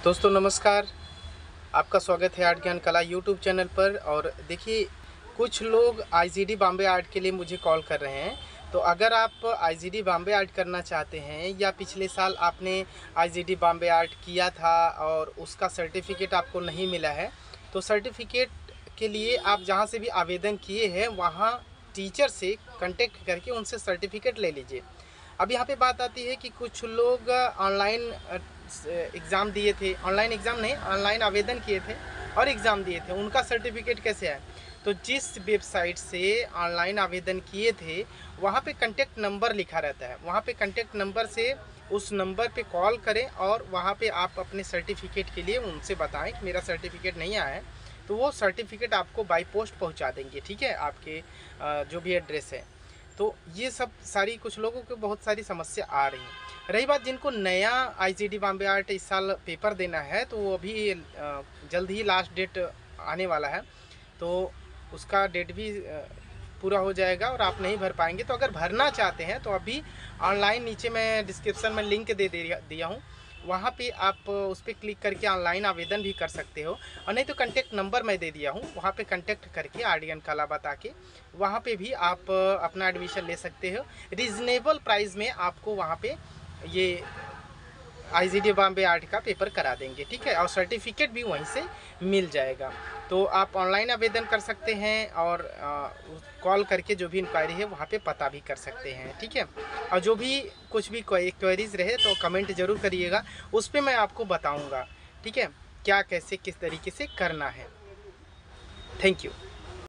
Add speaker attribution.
Speaker 1: दोस्तों नमस्कार। आपका स्वागत है आर्ट ज्ञान कला यूट्यूब चैनल पर। और देखिए, कुछ लोग आईजीडी बॉम्बे आर्ट के लिए मुझे कॉल कर रहे हैं। तो अगर आप आईजीडी बॉम्बे आर्ट करना चाहते हैं या पिछले साल आपने आईजीडी बॉम्बे आर्ट किया था और उसका सर्टिफिकेट आपको नहीं मिला है, तो सर्टिफिकेट के लिए आप जहां से भी आवेदन किए हैं वहां टीचर से कांटेक्ट करके उनसे सर्टिफिकेट ले लीजिए। अब यहाँ पे बात आती है कि कुछ लोग ऑनलाइन एग्ज़ाम दिए थे, ऑनलाइन एग्ज़ाम नहीं, ऑनलाइन आवेदन किए थे और एग्ज़ाम दिए थे, उनका सर्टिफिकेट कैसे आया? तो जिस वेबसाइट से ऑनलाइन आवेदन किए थे वहाँ पे कांटेक्ट नंबर लिखा रहता है, वहाँ पे कांटेक्ट नंबर से उस नंबर पे कॉल करें और वहाँ पे आप अपने सर्टिफिकेट के लिए उनसे बताएं कि मेरा सर्टिफिकेट नहीं आया है, तो वो सर्टिफिकेट आपको बाय पोस्ट पहुँचा देंगे। ठीक है, आपके जो भी एड्रेस है। तो ये सब सारी कुछ लोगों को बहुत सारी समस्या आ रही है। रही बात जिनको नया आईजीडी बॉम्बे आर्ट इस साल पेपर देना है, तो वो अभी जल्द ही लास्ट डेट आने वाला है, तो उसका डेट भी पूरा हो जाएगा और आप नहीं भर पाएंगे। तो अगर भरना चाहते हैं तो अभी ऑनलाइन नीचे मैं डिस्क्रिप्शन में लिंक दे दिया हूँ, वहाँ पे आप उस पर क्लिक करके ऑनलाइन आवेदन भी कर सकते हो। और नहीं तो कांटेक्ट नंबर मैं दे दिया हूँ, वहाँ पे कांटेक्ट करके आर्ट कला बता के वहाँ पे भी आप अपना एडमिशन ले सकते हो। रीज़नेबल प्राइस में आपको वहाँ पे ये आईजीडी बॉम्बे आर्ट का पेपर करा देंगे। ठीक है, और सर्टिफिकेट भी वहीं से मिल जाएगा। तो आप ऑनलाइन आवेदन कर सकते हैं और कॉल करके जो भी इंक्वायरी है वहाँ पे पता भी कर सकते हैं। ठीक है, और जो भी कुछ भी क्वेरीज रहे तो कमेंट ज़रूर करिएगा, उस पर मैं आपको बताऊँगा। ठीक है, क्या कैसे किस तरीके से करना है। Thank you.